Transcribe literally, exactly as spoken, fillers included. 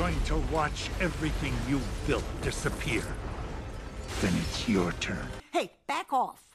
going to watch everything you built disappear. Then it's your turn. Hey, back off.